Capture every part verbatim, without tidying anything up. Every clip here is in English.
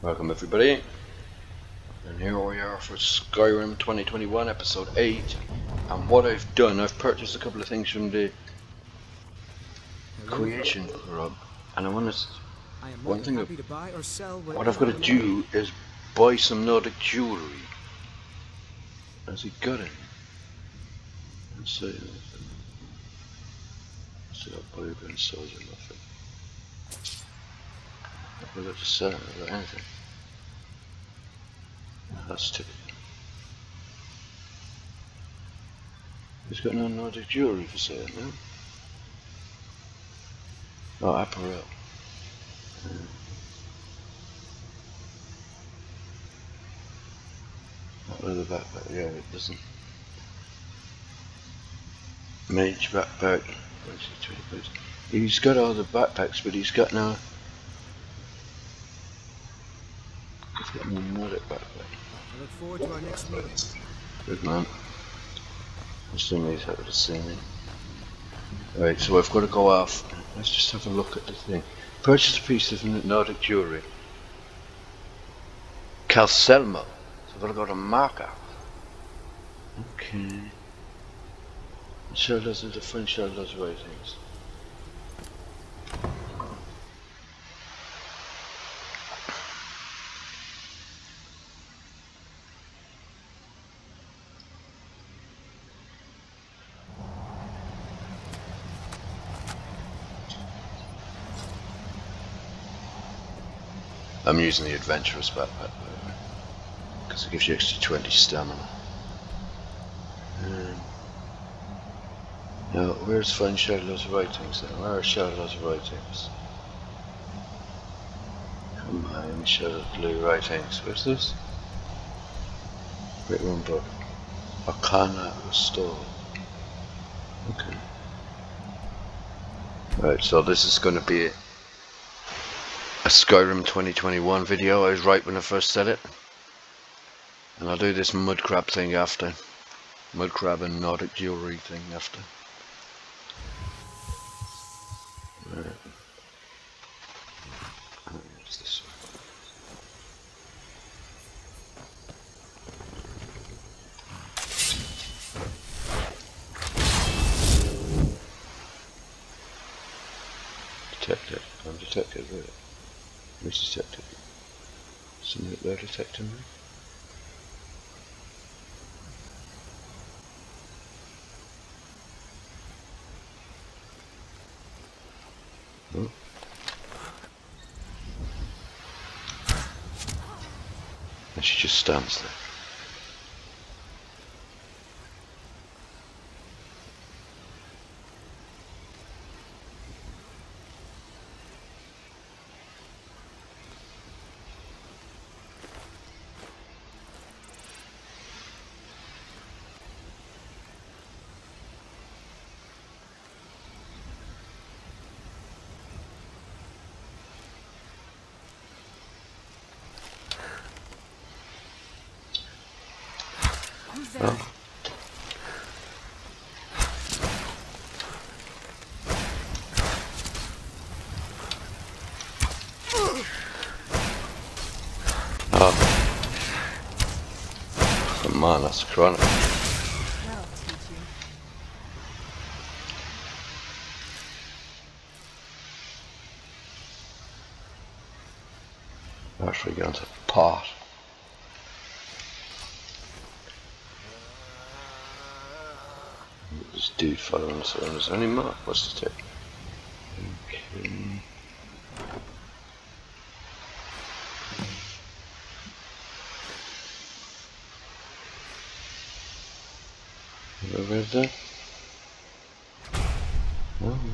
Welcome everybody, and here we are for Skyrim twenty twenty-one episode eight. And what I've done, I've purchased a couple of things from the creation club, and I want to one thing that, to buy or sell what I've got to do is buy some Nordic jewellery. Has he got it? Let's see. Let's see how big and sells it, nothing. I've got to sell it or anything. That's typical. He's got no Nordic jewellery for sale now. Oh, apparel. Hmm. Not with the backpack, yeah, it doesn't. Mage backpack. He's got all the backpacks, but he's got no. He's got no Nordic backpack. I look forward to our next meeting. Good man. I assume he's happy to see me. Right, so I've got to go off. Let's just have a look at the thing. Purchase a piece of Nordic jewellery. Calselmo. So I've got to go to markup. Okay. Shell does the different shell does ratings. I'm using the adventurous backpack because it gives you extra twenty stamina. Um, now, where's find Shadow's writings then? Where are Shadow's writings? Come on, Shadow's blue writings. Where's this? Great One book. Arcana Restored. Okay. Right, so this is going to be it. A Skyrim twenty twenty-one video. I was right when I first said it, and I'll do this mud crab thing after. Mud crab and Nordic jewellery thing after. Right. What's this one? Detective. I'm detective with it. Who's detective? Somebody there detecting me? Oh. And she just stands there. Oh. Oh. Come on, that's chronic. Actually going to pot. This dude following us around. Is there any more? What's the tip? Okay. Over there? Oh, no.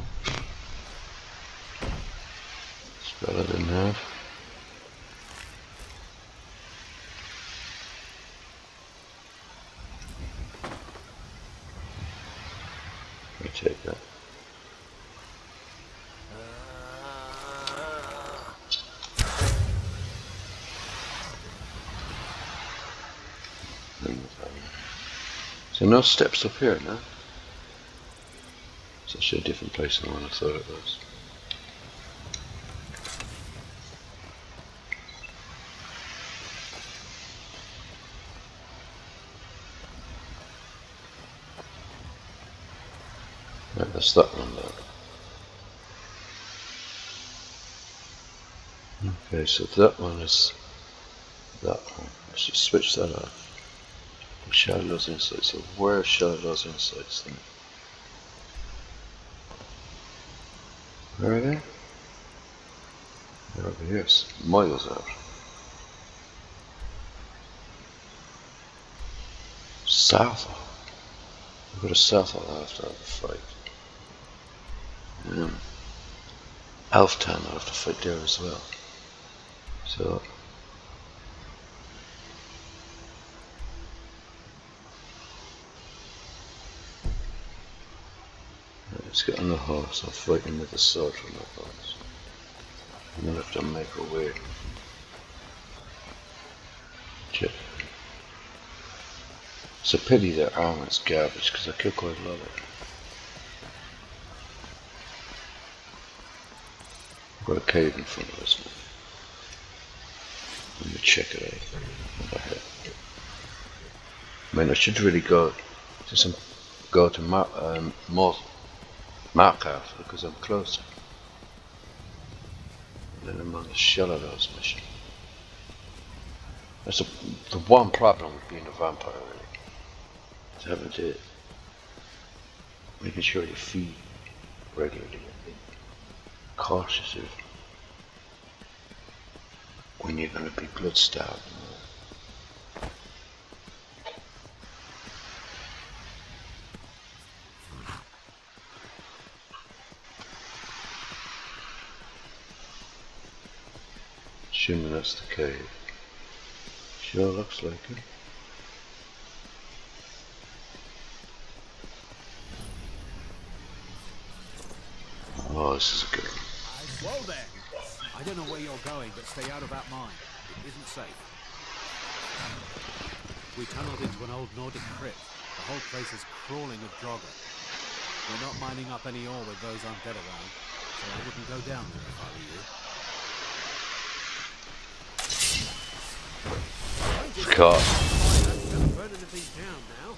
Spell I didn't have. Take that. So no steps up here now. It's actually a different place than what I thought it was. Right, that's that one there. Okay, so that one is that one. Let's just switch that off. Shadow's insights. So where are Shadow's insights then? Where are they? They're over here, it's miles out. South. We've got a south I'll have to have a fight. Um, Elftown I'll have to fight there as well. So let's get on the horse. I'll fight him with the sword from the horse. I'm gonna have to make a way. Check. It's a pity their armor's garbage because I kill quite a lot of it. I've got a cave in front of us now. Let me check it out. I mean, I should really go to some, go to Mar um, more Markout because I'm closer. And then I'm on the Shadow's mission. That's a, the one problem with being a vampire, really. Is having to making sure you feed regularly and being cautious of when you're going to be blood starved. Assuming that's the cave. Sure looks like it. Oh, this is a good one. Whoa there! I don't know where you're going, but stay out of that mine. It isn't safe. We tunneled into an old Nordic crypt. The whole place is crawling with Draugr. We're not mining up any ore with those undead around, so I wouldn't go down there if I were you. God. Don't burn anything down now.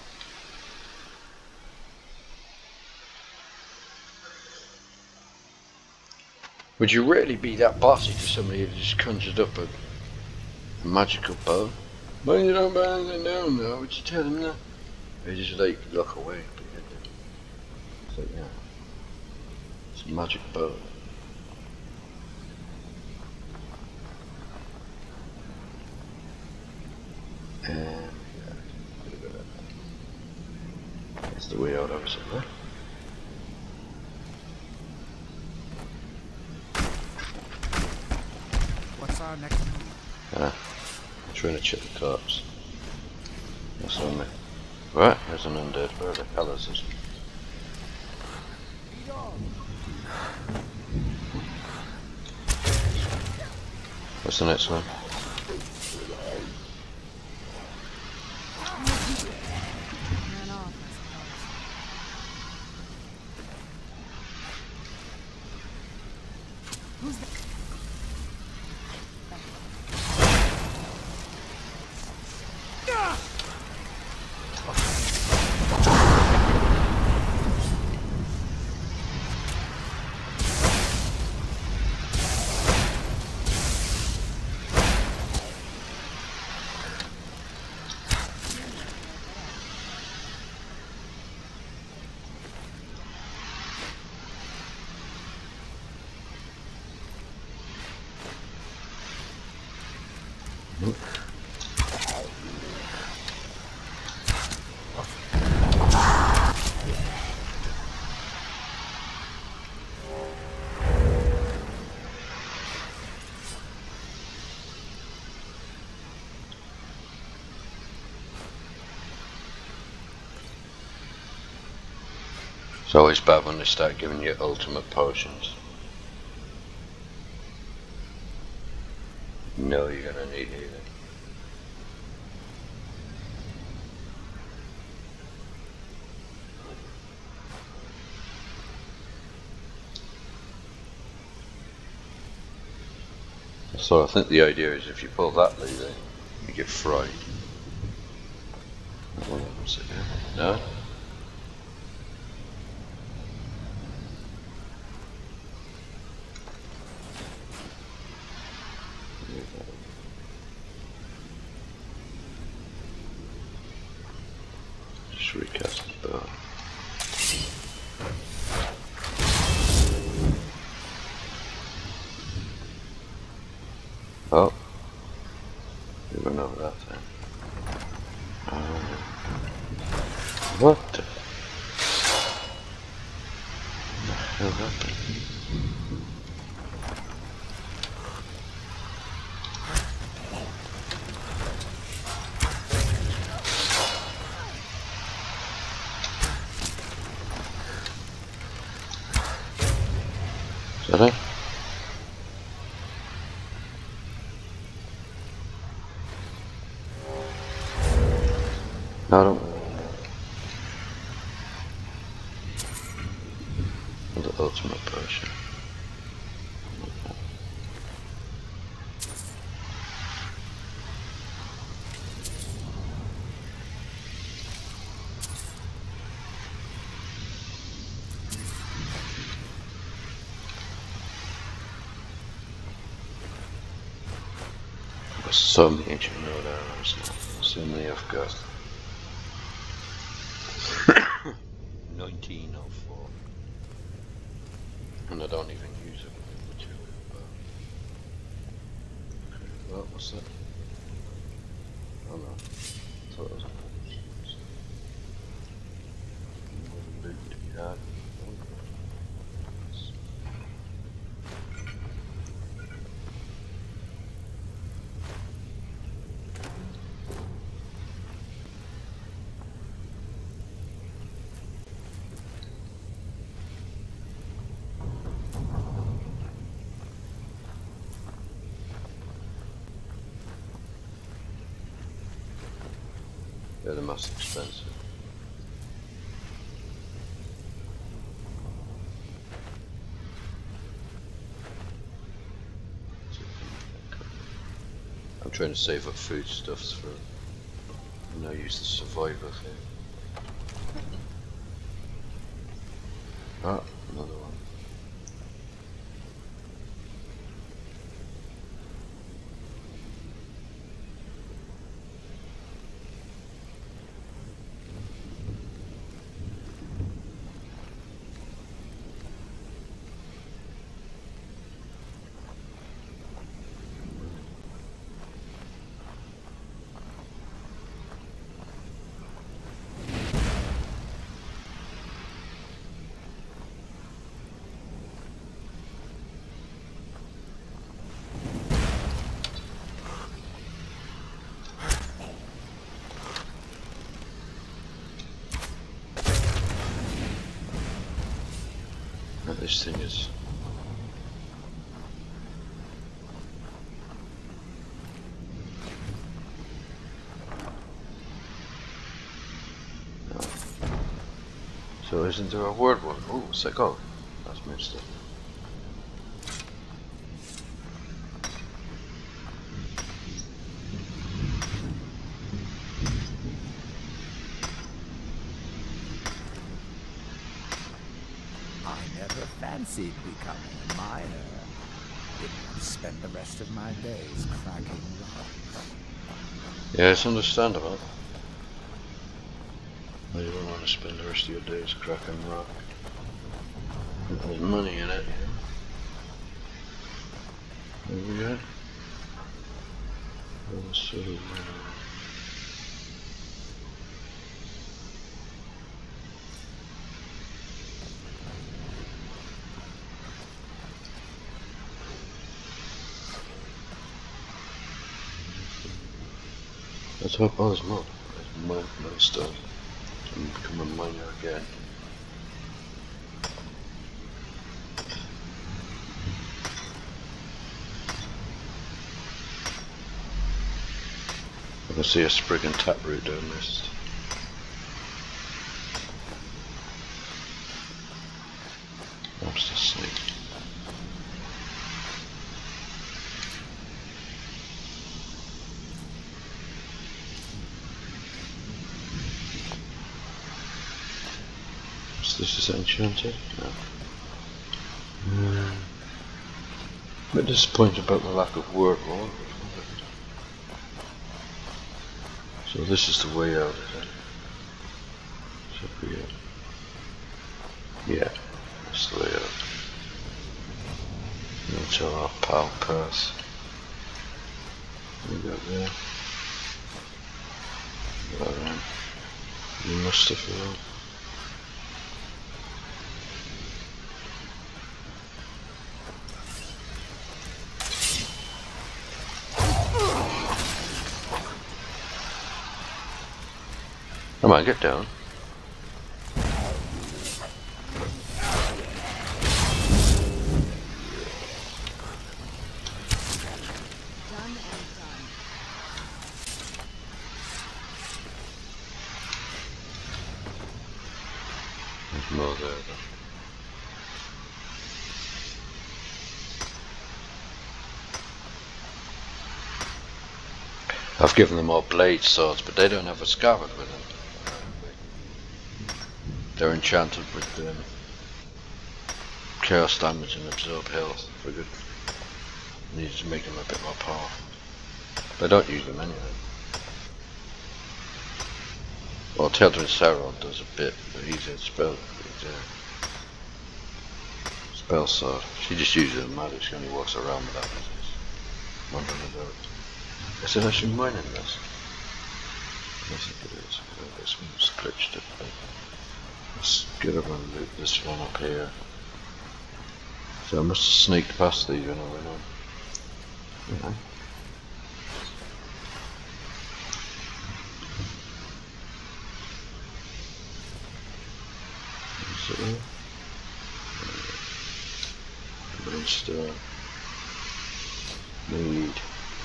Would you really be that bossy to somebody who just conjured up a, a magical bow? Well, you don't burn anything down now, would you tell him that? Or you just like look away? It's like, yeah. It's a magic bow. And yeah, that's the way out of it, right? What's our next move? Ah, I'm trying to check the corpse. That's on me. Right, there's an undead. Where the hell is this? What's the next one? It's always bad when they start giving you ultimate potions. You know you're gonna need it. So I think the idea is if you pull that lever, you get fried. No? Let's recast the bow. Oh, we went over that thing. Oh. What the, what the hell happened? Is that it? No, I don't. The ultimate potion. There's so many ancient road arrows now. So many I've got. nineteen oh four. And I don't even use it with the material. Well, what's that? Oh no. I thought it was a loot to be had. They're the most expensive. I'm trying to save up foodstuffs for, and I use the survivor thing. Ah, another one. This thing is no. So isn't there a word one? Oh, what's that called? That's missed it. Fancied becoming a miner. Didn't want to spend the rest of my days cracking rocks. Yeah, it's understandable. You don't want to spend the rest of your days cracking rock. There's money in it, you know. There we go. So, uh, let's hope all is not. Mine, mine still. I'm become a miner again. I can see a sprig and taproot down this. That's the snake. This is enchanted? No. Mm. I'm a bit disappointed about the lack of word roll. So this is the way out, is it? Should be it. Yeah, that's the layout. Into our pal purse. We got there. Got that. You must have filled. Come on, get down. There's more there though. I've given them all blade swords, but they don't have a scarab with them. They're enchanted with um, chaos damage and absorb health. Figured needed to make them a bit more powerful. But I don't use them anyway. Well, Teldrin Sauron does a bit, but he's a spell, he's a spell sword. She just uses a magic, she only walks around without it. Wondering about it. Is it actually mining this? I think it is. Oh, this one's glitched it. Let's get up and loot this one up here. So I must have sneaked past these when I went on. Yeah. Is it there? Brimstone. Need.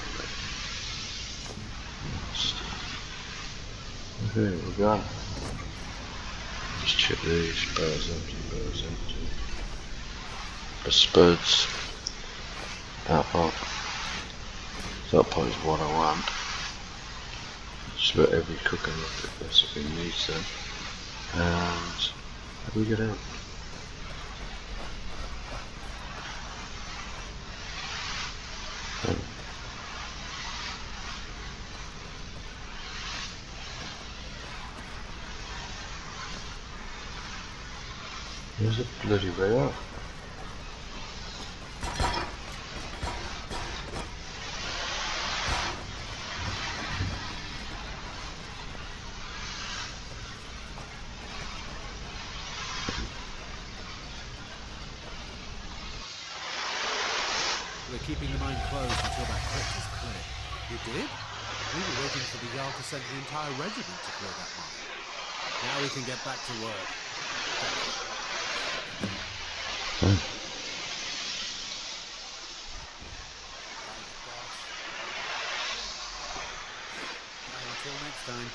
Okay, we're gone. Just check these. Barrels empty, barrels empty. The spuds. That pot. That pot is what I want. Just about every cooking recipe needs them. And how do we get out? Oh. Where's the bloody way out? We're keeping the mine closed until that crypt is clear. You did? We were waiting for the Jarl to send the entire regiment to clear that mine. Now we can get back to work. Hmm. Until next time.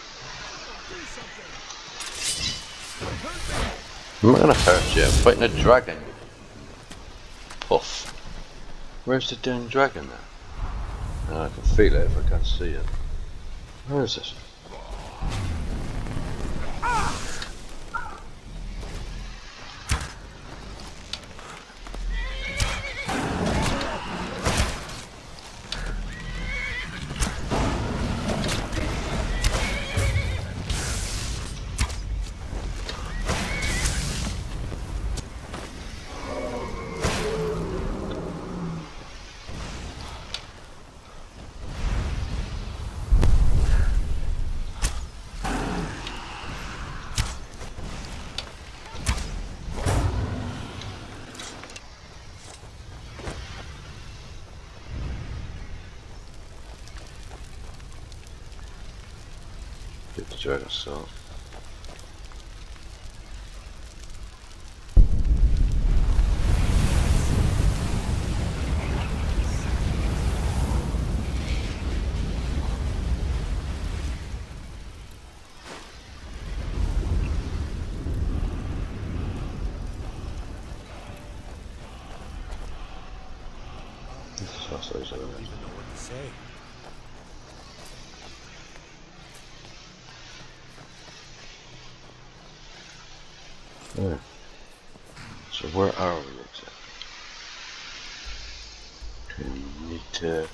I'm not gonna hurt you, I'm fighting a dragon. Puff. Where's the damn dragon now? Oh, I can feel it if I can't see it. Where is it? Get the dragon sword. This is also easy. I don't even know what to say. Yeah. So where are we exactly? Okay, we need to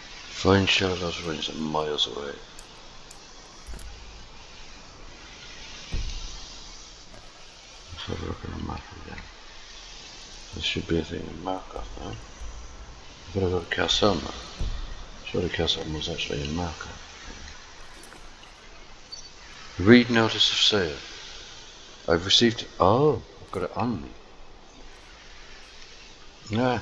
find Shadow's ruins are miles away. Let's have a look at the map again. There should be a thing to mark off now. I've got to go to Castle now. Sure, the Castle was actually in marker. Read notice of sale. I've received it. Oh, I've got it on me. Yeah.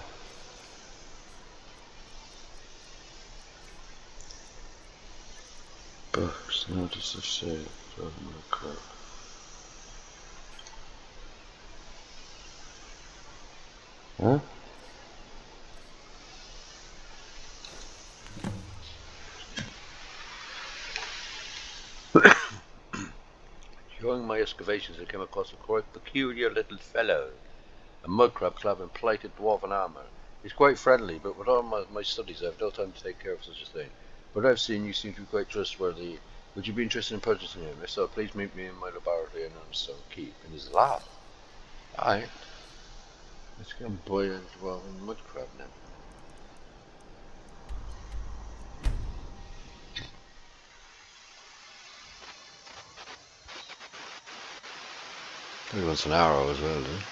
Books, notice of sale. Crap. Huh? During my excavations I came across a quite peculiar little fellow, a mud crab clad in plated dwarven armour. He's quite friendly, but with all my, my studies I have no time to take care of such a thing. But I've seen you seem to be quite trustworthy. Would you be interested in purchasing him? If so, please meet me in my laboratory in Stone Keep, in his lab. Alright. Let's go and buy a dwarven mud crab now. He wants an arrow as well, does he?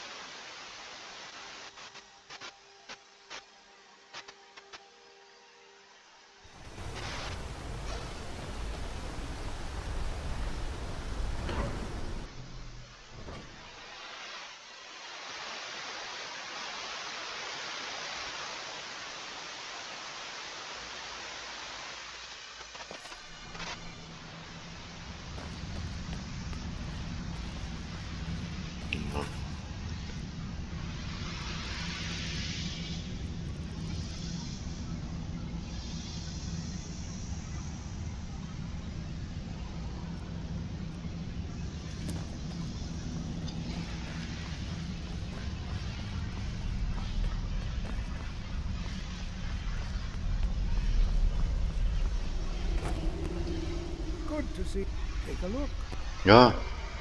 To see, take a look. Yeah.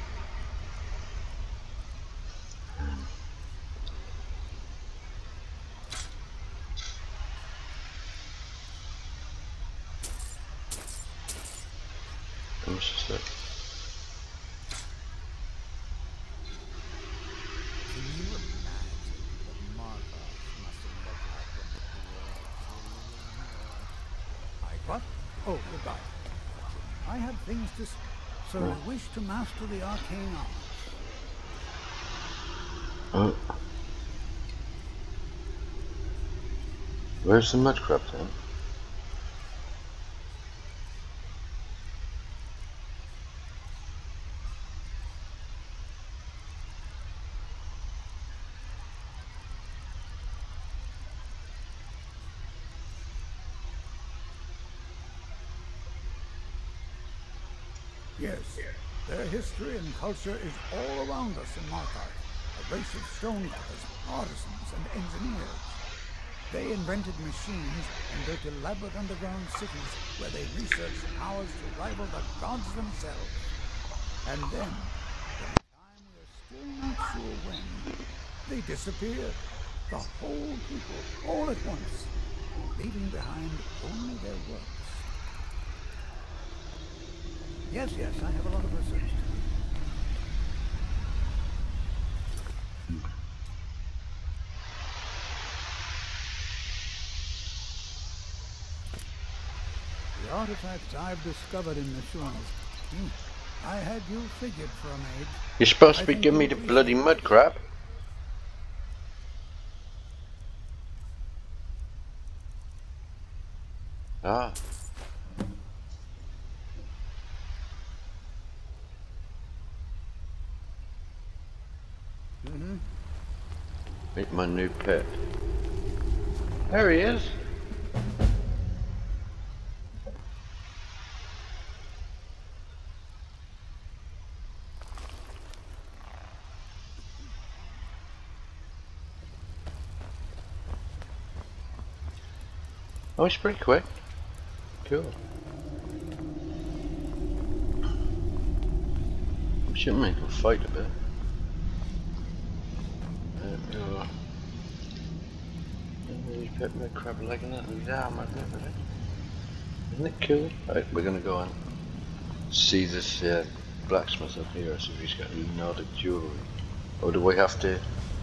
What's this thing? Can you imagine what Markov must have looked like when the I what? Oh, goodbye. I had things to s so I wish to master the arcane arts. Oh. Where's the mud crab then? Yes, their history and culture is all around us in Markov. A race of stonecutters, artisans, and engineers. They invented machines and built elaborate underground cities where they researched powers to rival the gods themselves. And then, at a time we are still not sure when, they disappeared. The whole people, all at once, leaving behind only their works. Yes, yes, I have a lot of research to do. The artifacts I've discovered in the Shuans, hmm, I had you figured for a maid. You're supposed to be giving me the bloody mud crab. Ah. Mm-hmm. Meet my new pet. There he is. Oh, he's pretty quick. Cool. We should make him fight a bit. Uh, he's put my crab leg in that and his arm, isn't it? Isn't it cool? Right, we're gonna go and see this uh, blacksmith up here, see if he's got any Nordic jewellery. Or do we have to...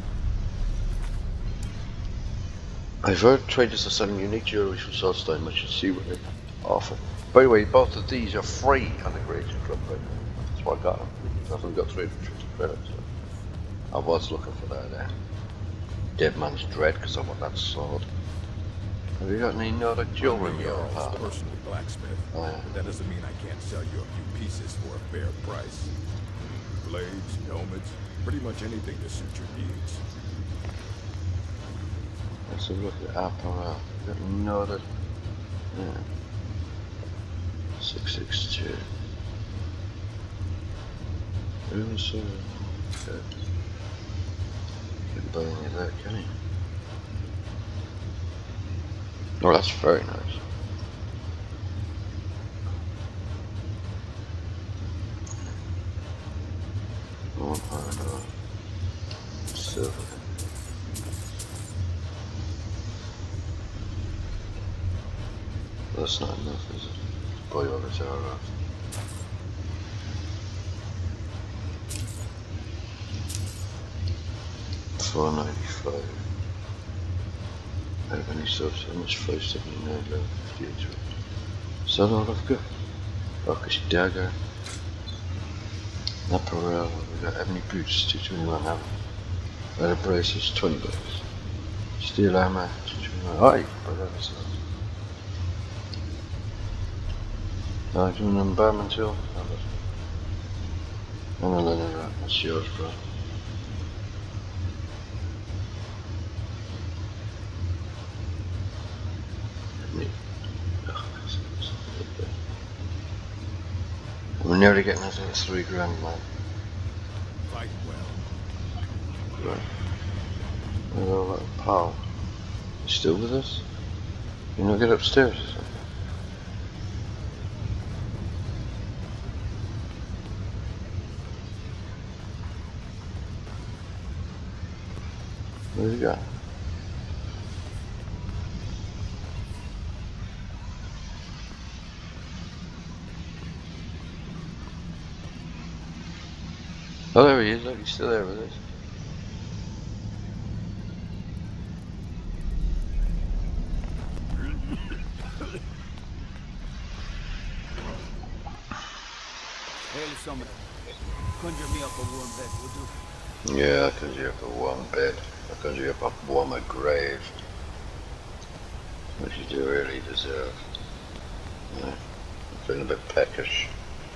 I've heard traders are selling unique jewelry from Solstein. I should see what they offer. By the way, both of these are free on the Creator Club right now. That's why I got them. I haven't got three hundred fifty credits. So I was looking for that uh, Dead Man's Dread because I want that sword. Have you got any Nordic jewelry in your I'm a personal blacksmith. Oh, yeah. But that doesn't mean I can't sell you a few pieces for a fair price. Blades, helmets, pretty much anything to suit your needs. Let's have a look at apparel. We've got Nordic. Yeah. six six two. Ooh, so. Okay. Can't buy any of that, can you? Oh, that's very nice. One hundred silver. That's not enough, is it? Buy all the tower off. four ninety-five. Out of any subs, how much? five seventy-nine, eleven fifty-eight. Is that all I've got? Rockish dagger. Apparel, we got ebony boots, two twenty-one have leather braces, twenty bucks. Steel armor, two twenty-one. Oh, you can buy that as well. Uh, doing an embalming tool. And a leather wrap, that's yours, bro. We're nearly getting into the three grand mark. Fight well. Right. Hello, little pal. You still with us? You know, get upstairs or something? Where's he gone? Oh, there he is. Look, he's still there with us. Hail summoner. Conjure me up a warm bed, will do. Yeah, I conjure up a warm bed. I conjure up a warmer grave. Which you do really deserve. Yeah. I'm feeling a bit peckish.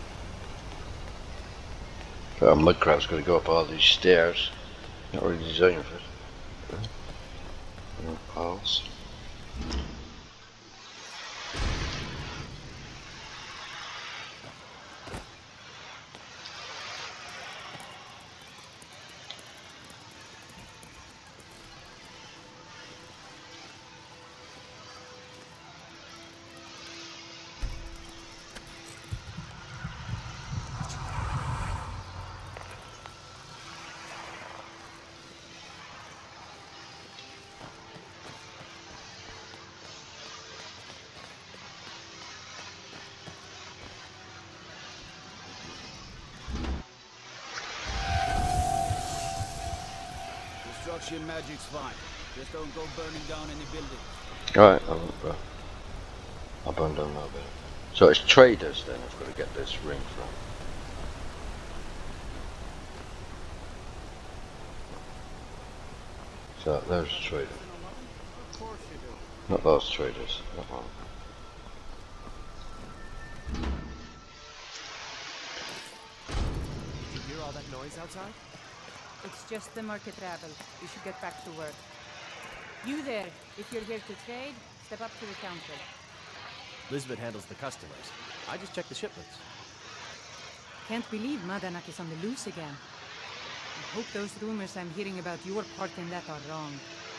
Our mud crab's going to go up all these stairs. Not really designed for it. No pals. Destruction magic's fine. Just don't go burning down any buildings. Alright, I won't, bro. I'll burn down a little bit. So it's traders then I've got to get this ring from. So there's a trader. Of course you do. Not those traders. That one. Did you hear all that noise outside? It's just the market rabble. We should get back to work. You there, if you're here to trade, step up to the counter. Lisbeth handles the customers. I just check the shipments. Can't believe Madanak is on the loose again. I hope those rumors I'm hearing about your part in that are wrong.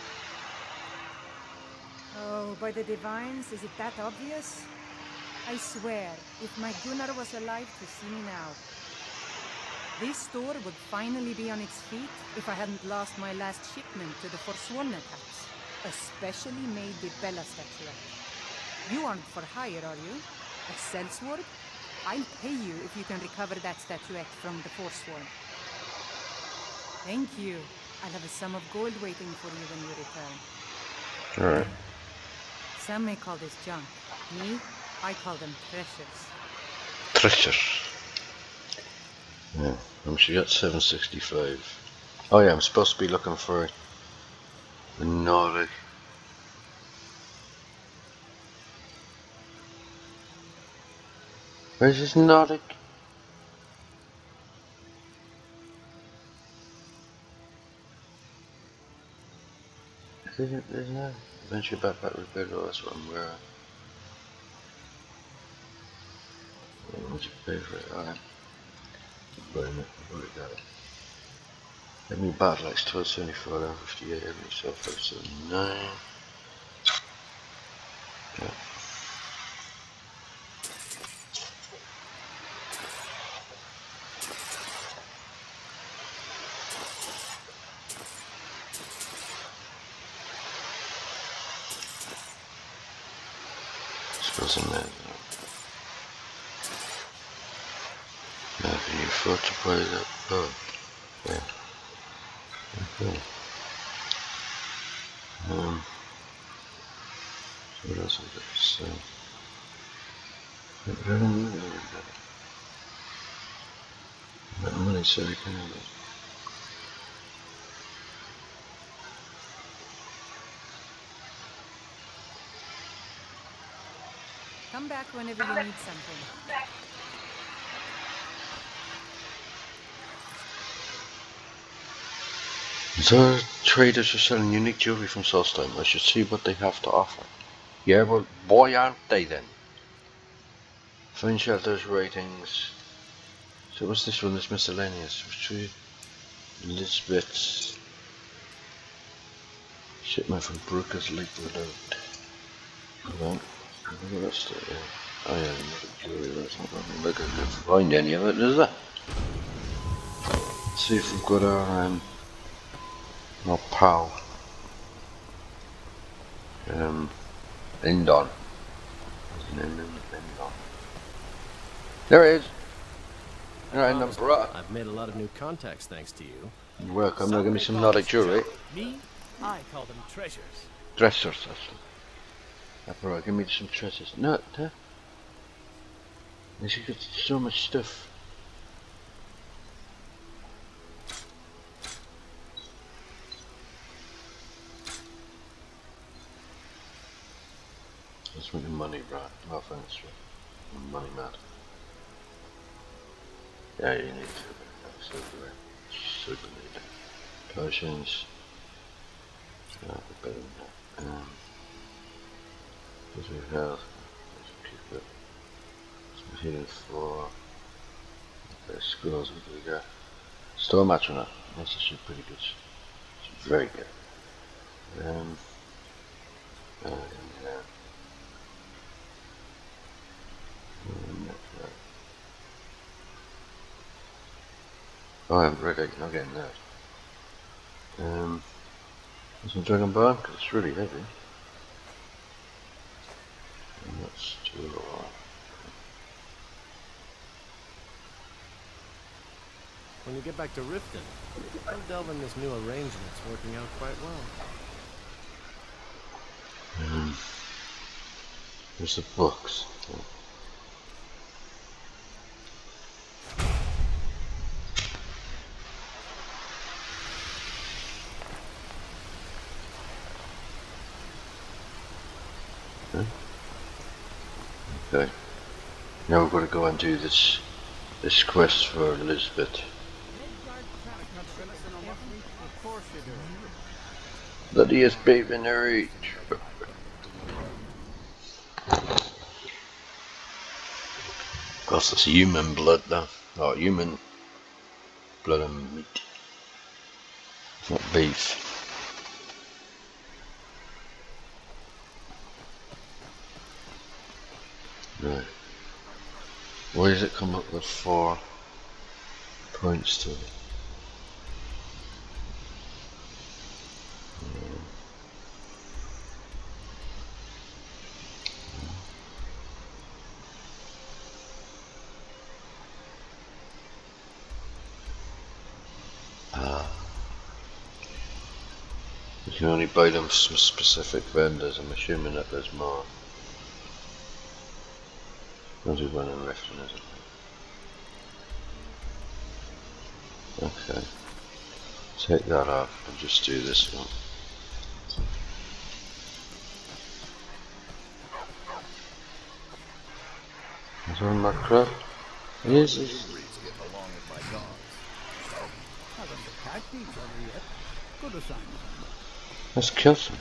Oh, by the divines, is it that obvious? I swear, if my Gunnar was alive to see me now. This store would finally be on its feet if I hadn't lost my last shipment to the Forsworn attacks. A specially made Bella statuette. You aren't for hire, are you? A sellsword? I'll pay you if you can recover that statuette from the Forsworn. Thank you. I'll have a sum of gold waiting for you when you return. Alright. Some may call this junk. Me, I call them treasures. Treasures. Yeah, I'm sure got seven sixty-five. Oh yeah, I'm supposed to be looking for the Nordic. Where's this Nordic? Isn't it, isn't it? Adventure backpack repair to this one where what's your favorite? Alright. Wait a minute, I've already got it. Enemy battle axe twelve seventy-four, eleven fifty-eight, enemy self five seventy-nine. Yeah. Suppose in there. Now can you afford to buy that? Oh, yeah. Okay. Um, so what else is there? So, I don't know where we got it. That money, so we can have it. Come back whenever you need something. So traders are selling unique jewelry from Solstheim. I should see what they have to offer. Yeah, well, boy, aren't they then? Find shelters, ratings. So what's this one? This miscellaneous. Retrieve Elizabeth. Shipment from Brooker's Lake Reload. Hold on. What else do they have? Oh yeah, the jewelry. That's not going look. I can't find any of it, is there? Let's see if we've got our um. Our pal. Um. Lindon. There it is. Alright, number one. I've made a lot of new contacts thanks to you. You're welcome. Now give me some Nordic jewelry. Me? I call them treasures. Dressers, that's it. That's alright, give me some treasures. No, huh? She's got so much stuff. That's with the money, right? No offense, right? Money mad. Yeah, you need to. Super, super need it. Potions. No, better than that. Um, physical health. Let's keep it. Some healing for. Okay, scrolls. What do we got? Store match on that. That's actually pretty good. It's very good. Um. Uh, yeah. Oh, I haven't read it, not getting that. Um, there's some Dragon Bone, because it's really heavy. And that's too low. When you get back to Riften, come delve in this new arrangement. It's working out quite well. Um, there's the books. Okay. Now we've got to go and do this this quest for Elizabeth. Bloodiest babe in her age. Of course, it's human blood, though. Oh, human blood and meat. It's not beef. Right. Why does it come up with four points to it? Ah. can only buy them from specific vendors. I'm assuming that there's more. I'll do one in Riften, isn't it? Okay. Take that off and just do this one. Is there my crap? Yes. Haven't attacked each other yet. Good assignment. Let's kill some.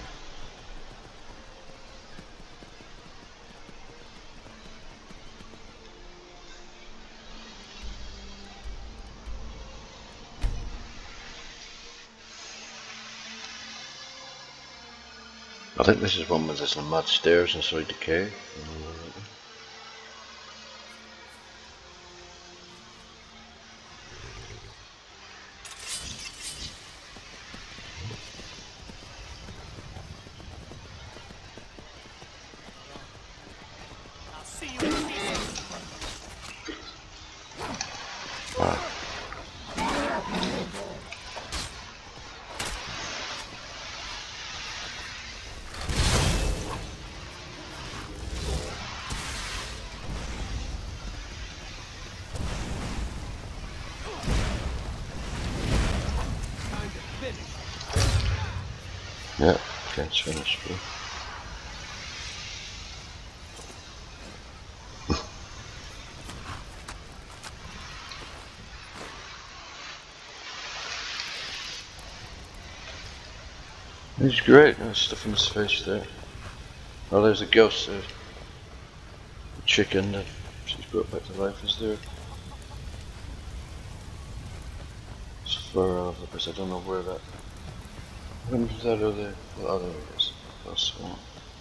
I think this is one where there's some mud stairs inside the cave. Yeah, okay, it's finished. Bro. He's great, no stuff in his face there. Oh, there's a ghost there. The chicken that she's brought back to life is there. It's far off because I don't know where that. When was that other? Oh, there it is. That's one.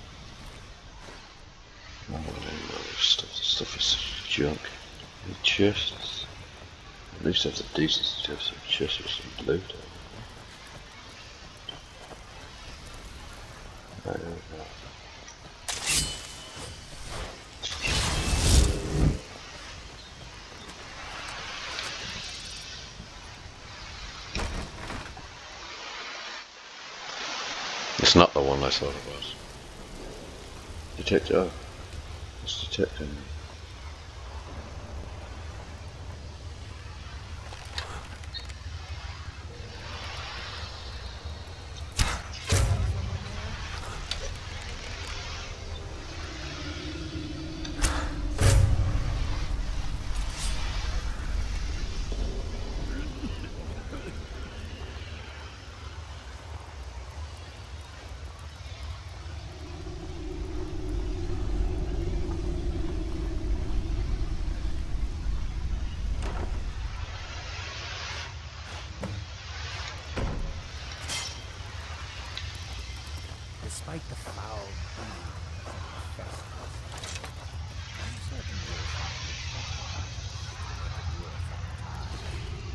I don't know other stuff. The stuff is junk. The chests. At least have the decent stuff. Some chests with some loot. Right, there we go. It's not the one I thought it was. Detect, oh, it's detecting me. Despite the foul breathing of the festivals, I'm certain you'll find it worth our time.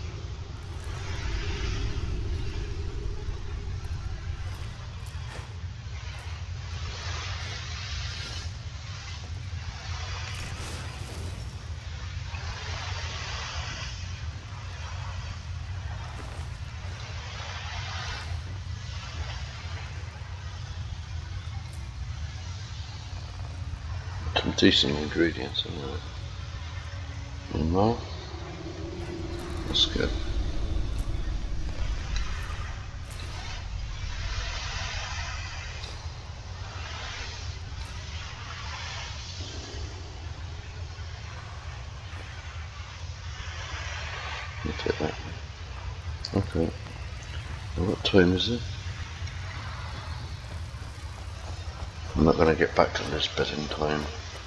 Some decent ingredients in there. And more. That's good. Look at that. Okay. Well, what time is it? I'm not going to get back to this bit in time.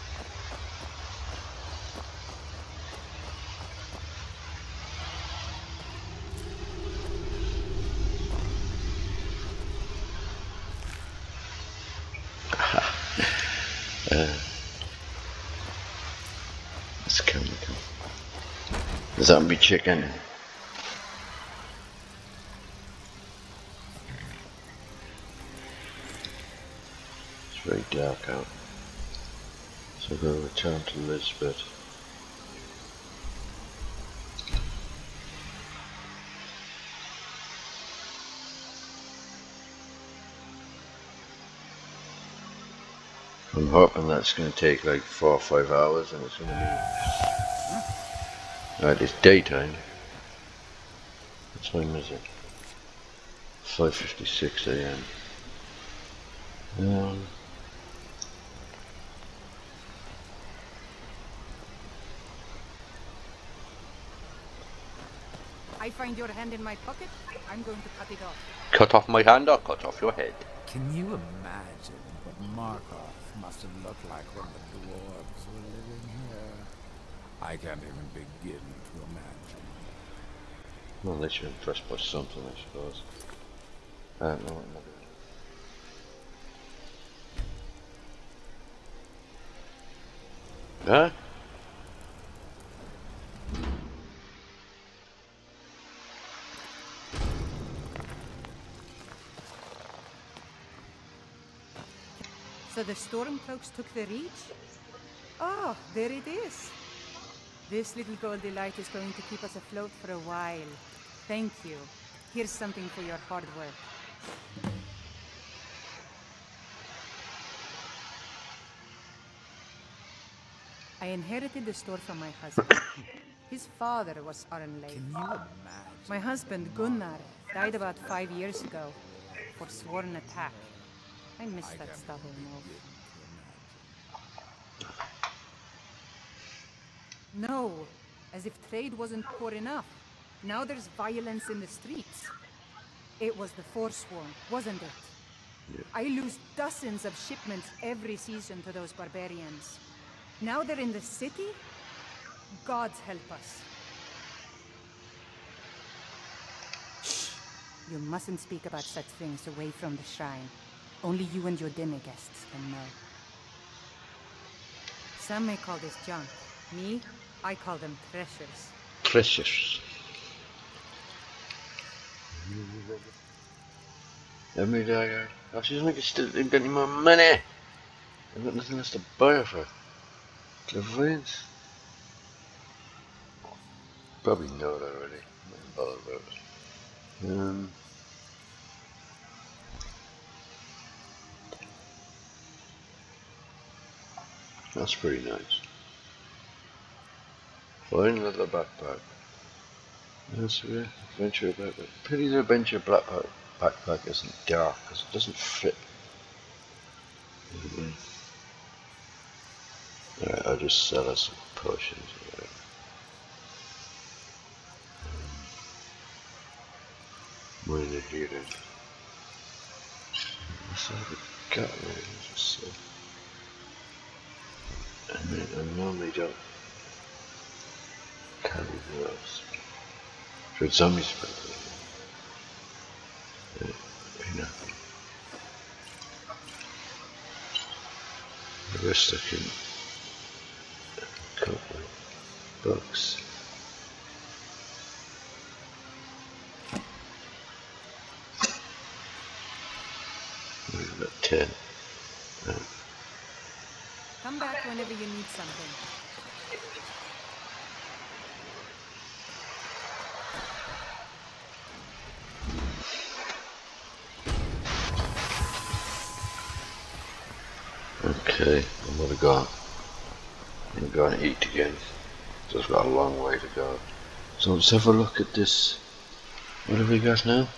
uh, it's chemical. Zombie chicken. It's very dark out. So we'll return to Lisbeth. I'm hoping that's going to take like four or five hours and it's going to be... Alright, it's daytime. What time is it? five fifty-six a m Um... I find your hand in my pocket, I'm going to cut it off. Cut off my hand or cut off your head? Can you imagine what Markarth must have looked like when the dwarves were living here? I can't even begin to imagine. Well, unless you're impressed by something, I suppose. I don't know what I'm doing. Huh? So the Stormcloaks took the Reach? Oh, there it is. This little goldy light is going to keep us afloat for a while. Thank you. Here's something for your hard work. I inherited the store from my husband. His father was Arnleif. Can you imagine? My husband, Gunnar, died about five years ago for sworn attack. I miss I that can't stubborn even wolf. begin to imagine. No, as if trade wasn't poor enough. Now there's violence in the streets. It was the Forsworn, wasn't it? Yeah. I lose dozens of shipments every season to those barbarians. Now they're in the city? Gods help us. Shh! You mustn't speak about such things away from the shrine. Only you and your dinner guests can know. Some may call this junk. Me, I call them treasures. Precious. Every day, oh, she doesn't make it still didn't get any more money. I've got nothing else to buy her for. Clairvoyance. Probably know that already. I'm not bothered about it. Um. That's pretty nice. Find another backpack. That's a adventure backpack. Pity the adventure backpack backpack isn't dark because it doesn't fit. Mm-hmm. Alright, I'll just sell us some potions. Right. Um, Mine are here then. What's all the got right? Just so. I mean, I normally don't carry those. For zombie spray. You know. The rest I can cover books. We've got ten. Um, Come back whenever you need something. Okay, I'm gonna go. I'm gonna go and eat again. Just got a long way to go. So let's have a look at this. What have we got now?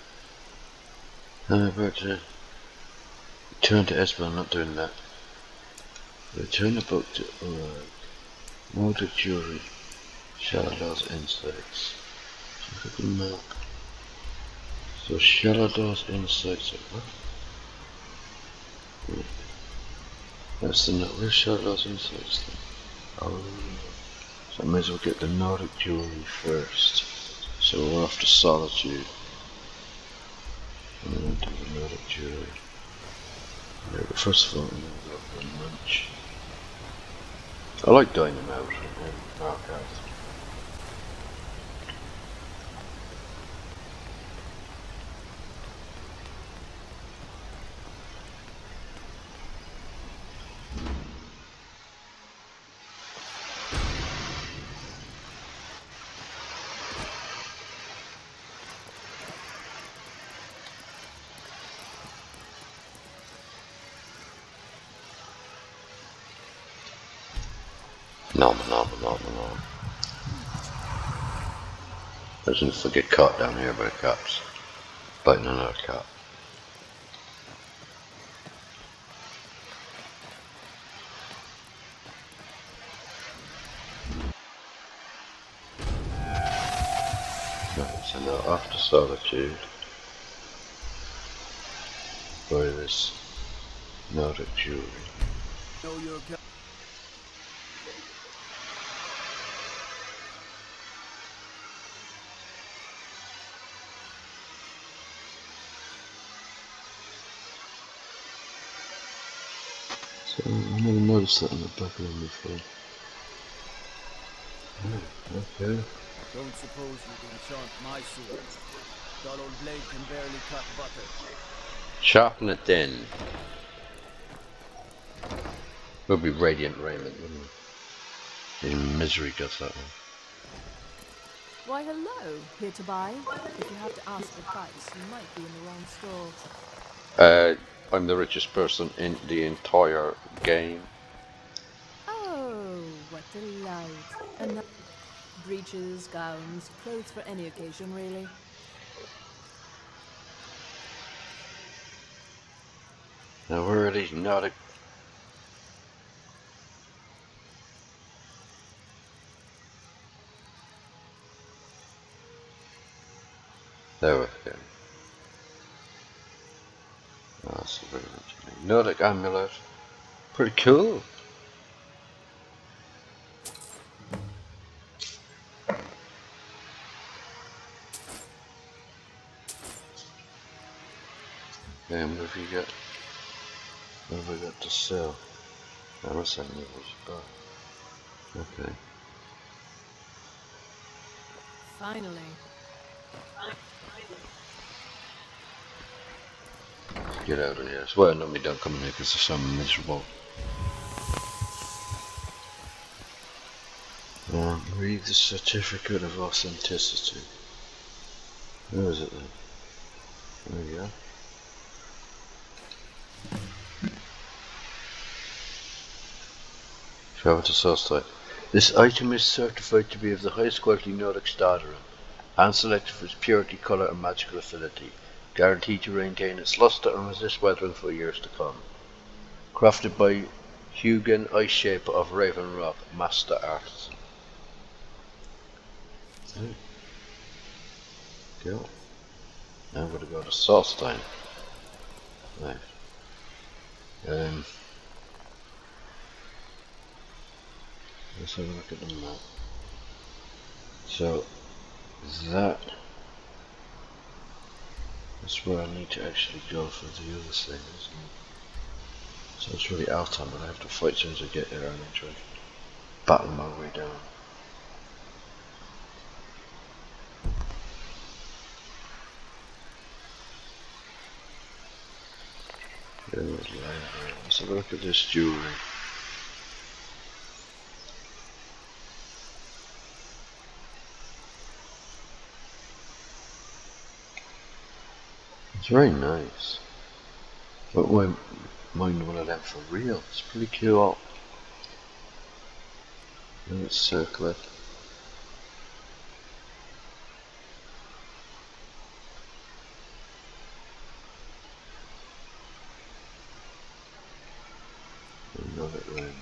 How about to return to Esper? I'm not doing that. Return the book to Urag. Molded jewelry. Shalador's insights. Look at the map. So Shalador's insights are what? Wait. That's the note. Where's Shalador's insights then? Oh, so I may as well get the Nordic jewelry first. So we're off to Solitude. And then do the Nordic jewelry. Yeah, but first of all, I'm going to go for a lunch. I like dining out in Markarth. No, no, no, no. Doesn't forget caught down here by the cops. Biting another cop. Right, so now after solitude, buy this Nordic jewelry. Know your ca- So I never noticed that on the back of them before. Oh, okay. Don't suppose you can enchant my sword. That old blade can barely cut butter. Sharpen it then. Would be Radiant Raiment, wouldn't it? In Misery does that one. Why, hello. Here to buy? If you have to ask the price, you might be in the wrong store. Uh, I'm the richest person in the entire game. Oh, what delight. Enough breeches, gowns, clothes for any occasion, really. Now where are these Nordic? There we go. Oh, that's very much. Nordic amulet. Pretty cool. And what have you got? What have I got to sell? I must have levels back. Okay. Finally. Get out of here. Well, no, we don't come in here because they're so miserable. Um, read the certificate of authenticity. Where is it then? There we go. Travel to source type. This item is certified to be of the highest quality Nordic Stardom, and selected for its purity, colour and magical affinity, guaranteed to maintain its luster and resist weathering for years to come. Crafted by Hugin, Ice Shaper of Raven Rock, Master Artisan. Okay. Cool. Now I'm going to go to source time. Right. Um, let's have a look at the map. So that is where I need to actually go for the other thing, isn't it? So it's really out time, but I have to fight as soon as I get there and then try to battle my way down. Let's have a look at this jewelry. It's very nice. But why mind one of them for real? It's pretty cool. Let's circle it. Another ring.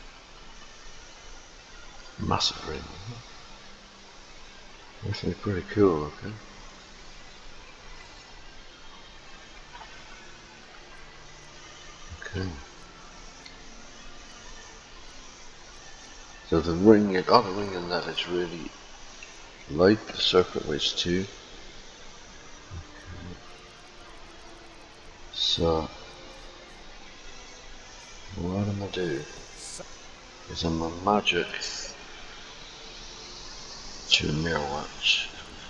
Massive ring. Actually pretty cool looking. Okay. So the ring, oh the ring in that is really light, the circuit weighs two. Okay. So what I'm gonna do is I'm gonna magic to mirror watch.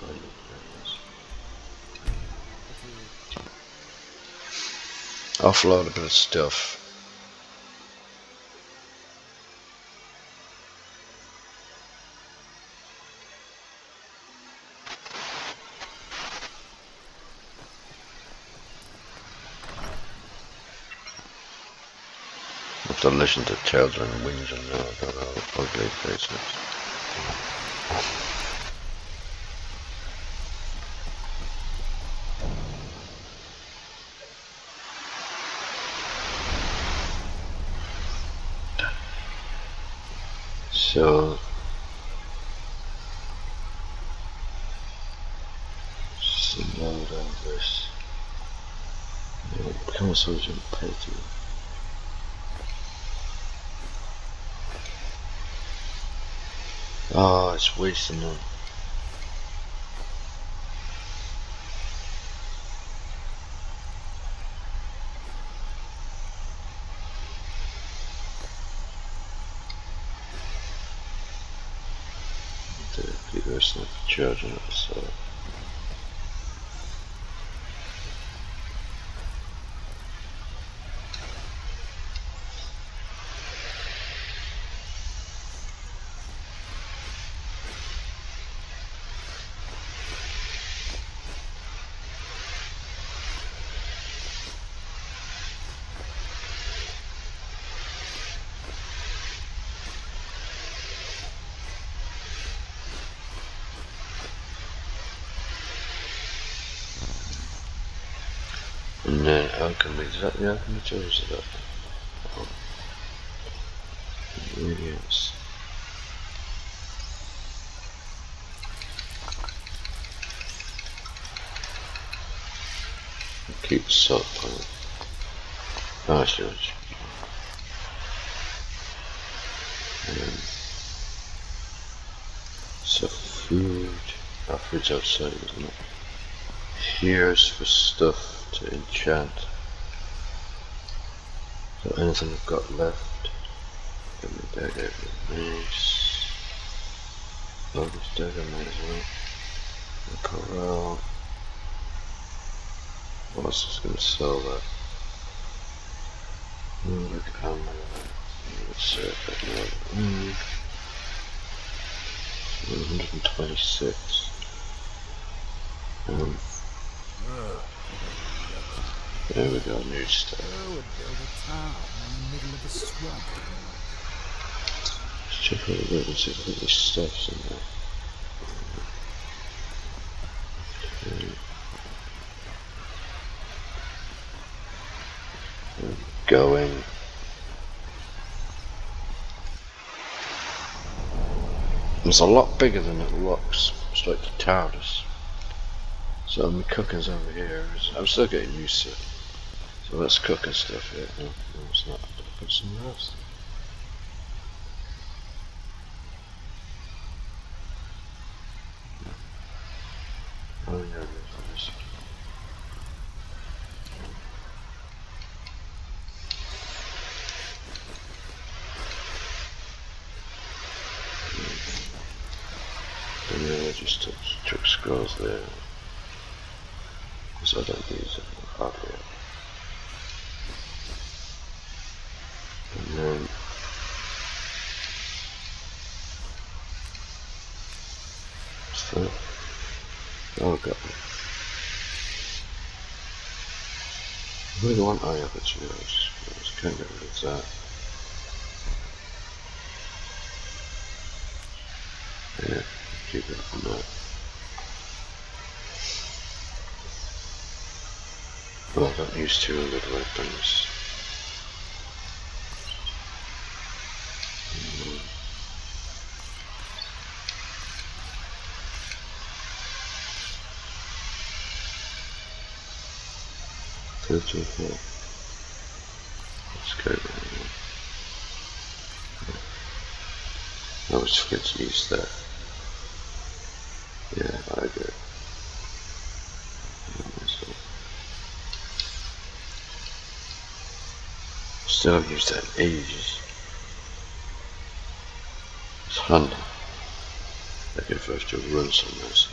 Offload a bit of stuff. have to listen to children whinge and know about how ugly place is. So just load on this. Become a soldier and pay to you. Oh, it's wasting them. Keep this not charging it, so. And then alchemy, is that the alchemy or is it that? Oh. Yes. Keep salt plant. Oh, I see what you mean. Um, so food, our food's outside, isn't it? Here's for stuff to enchant. So anything I've got left, give me dagger, mace. Oh, this dagger might as well. The corral. I was just gonna sell that. Oh, look at ammo. Let's see if I can mm. one hundred twenty-six. Um, There we go, new stuff. I would build a town in the middle of a swamp. Let's check out the road and see if any stuff's in there. Okay. We're going. It's a lot bigger than it looks. It's like the TARDIS. So my cooking's over here. I'm still getting used to it. So let's cook and stuff here. No, no, it's not. I'll put somewhere else. Oh yeah, there's this. And then I just took, took scrolls there. Because I don't use it hardly. And then what's that? Oh god. I really want eye opportunity. I just, I just can't get rid of that. Yeah, keep it from that. Well, I don't use two hundred weapons. thirty-four. Skyrim. I always forget to use that. Yeah, I do. Still haven't used that in ages. It's handy. Like if I have to run somewhere. So.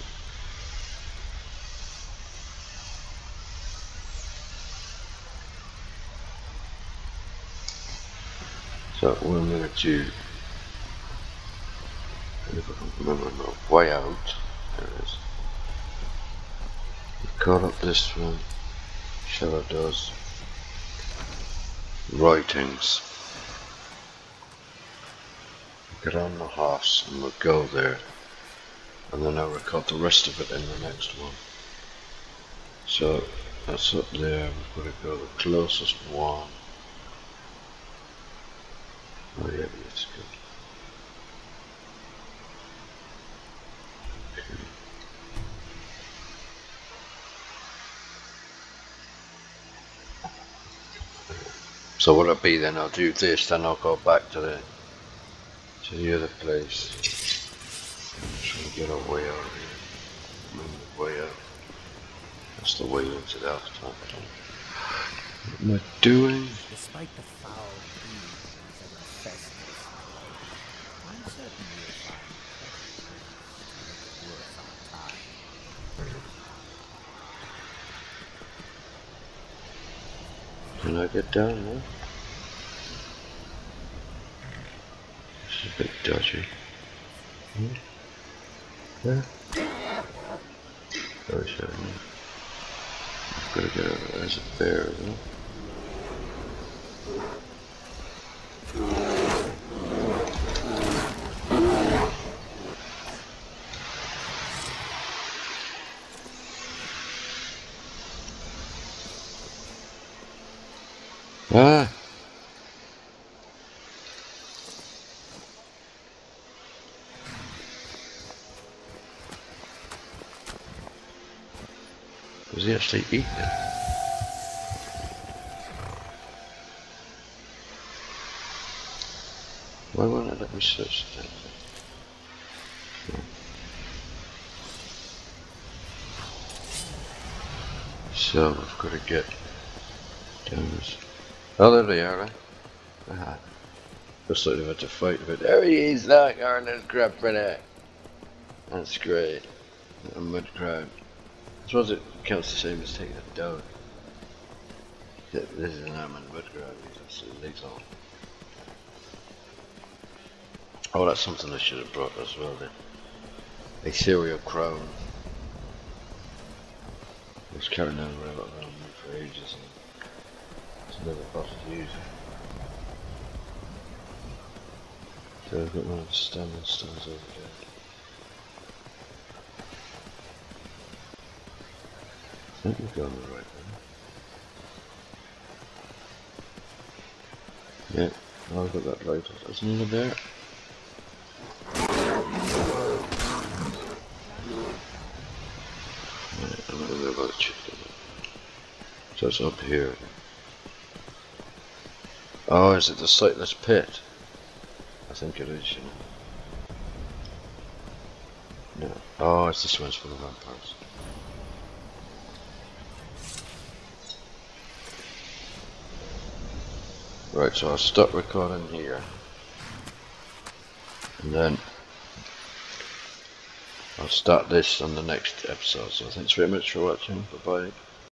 So what I'm going to do, if I can remember my way out, there it is. Call up this one, shadow does, writings, get on the horse and we'll go there. And then I'll record the rest of it in the next one. So that's up there. We've got to go the closest one. Oh yeah, that's good. So what'll it be then? I'll do this, then I'll go back to the to the other place. Try to get our way out of here. Move the way out. That's the way into the outside. What am I doing? Despite the foul beings that infest this world, I'm certain we'll find ways to make it worth our time. Can I get down there? This is a bit dodgy. Hmm? Yeah. Oh shit. I've got to get over there. There's a bear, isn't it? Ah! Was he actually eating it? Why won't it let me search that? So we've got to get down this. Oh, there they are, eh? Aha. Looks like they've had to fight a bit. There he is, look, Arnold crab for that. That's great. A mud crab. I suppose it counts the same as taking a dog. This is an almond mud crab, he's absolutely lethal. Oh, that's something I should have brought as well then. A cereal crown. I was carrying that around me for ages and it's never bothered to use it. So I've got one of the standing stones over there. I think we're going the right way. Yeah, oh, I've got that right. There's another there. Right, I'm gonna go about chicken. So it's up here. Oh, is it the sightless pit? I think it is, you know. No. Oh, it's this one's for the vampires. Right, so I'll stop recording here. And then I'll start this on the next episode. So thanks very much for watching. Bye bye.